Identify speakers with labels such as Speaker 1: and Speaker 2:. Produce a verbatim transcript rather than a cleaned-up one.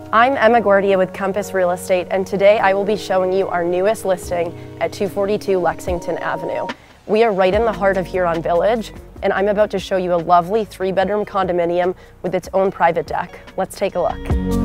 Speaker 1: I'm Emma Guardia with Compass Real Estate, and today I will be showing you our newest listing at two forty-two Lexington Avenue. We are right in the heart of Huron Village, and I'm about to show you a lovely three-bedroom condominium with its own private deck. Let's take a look.